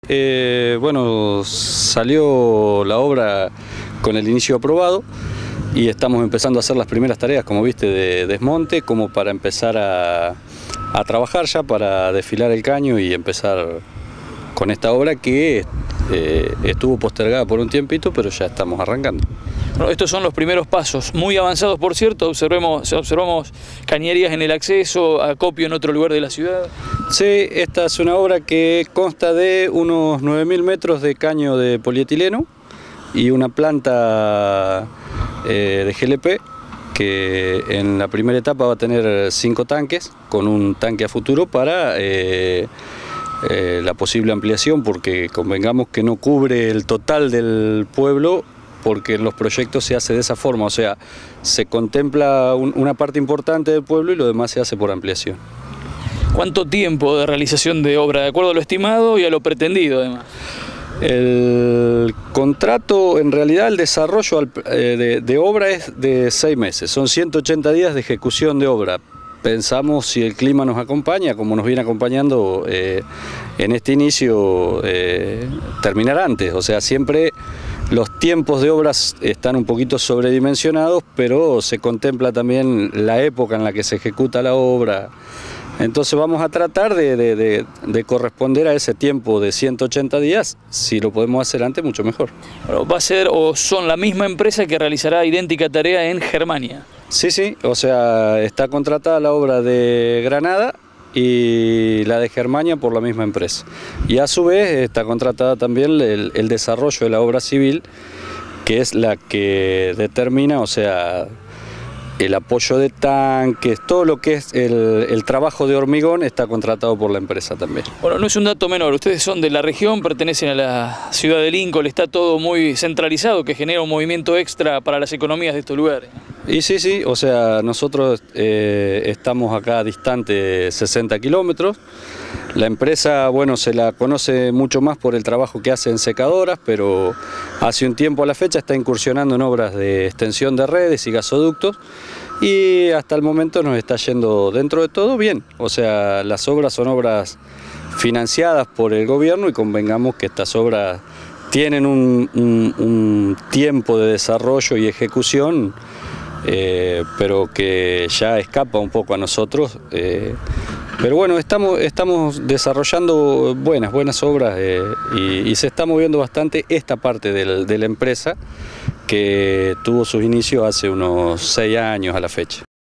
Bueno, salió la obra con el inicio aprobado y estamos empezando a hacer las primeras tareas, como viste, de desmonte, como para empezar a trabajar ya, para desfilar el caño y empezar con esta obra que estuvo postergada por un tiempito, pero ya estamos arrancando. Bueno, estos son los primeros pasos, muy avanzados por cierto. Observamos cañerías en el acceso, acopio en otro lugar de la ciudad. Sí, esta es una obra que consta de unos 9.000 metros de caño de polietileno y una planta de GLP que en la primera etapa va a tener 5 tanques, con un tanque a futuro para la posible ampliación, porque convengamos que no cubre el total del pueblo, porque en los proyectos se hace de esa forma, o sea, se contempla una parte importante del pueblo y lo demás se hace por ampliación. ¿Cuánto tiempo de realización de obra, de acuerdo a lo estimado y a lo pretendido además? El contrato, en realidad el desarrollo de obra es de 6 meses, son 180 días de ejecución de obra. Pensamos, si el clima nos acompaña, como nos viene acompañando en este inicio, terminar antes. O sea, siempre los tiempos de obras están un poquito sobredimensionados, pero se contempla también la época en la que se ejecuta la obra. Entonces vamos a tratar de corresponder a ese tiempo de 180 días, si lo podemos hacer antes, mucho mejor. Bueno, ¿va a ser o son la misma empresa que realizará idéntica tarea en Germania? Sí, o sea, está contratada la obra de Granada y la de Germania por la misma empresa. Y a su vez está contratada también el desarrollo de la obra civil, que es la que determina, o sea, el apoyo de tanques, todo lo que es el trabajo de hormigón está contratado por la empresa también. Bueno, no es un dato menor, ustedes son de la región, pertenecen a la ciudad de Lincoln, está todo muy centralizado, que genera un movimiento extra para las economías de estos lugares. Y sí, o sea, nosotros estamos acá distante 60 kilómetros. La empresa, bueno, se la conoce mucho más por el trabajo que hace en secadoras, pero hace un tiempo a la fecha está incursionando en obras de extensión de redes y gasoductos y hasta el momento nos está yendo dentro de todo bien. O sea, las obras son obras financiadas por el gobierno y convengamos que estas obras tienen un tiempo de desarrollo y ejecución, pero que ya escapa un poco a nosotros. Pero bueno, estamos desarrollando buenas obras y se está moviendo bastante esta parte de la empresa, que tuvo sus inicios hace unos 6 años a la fecha.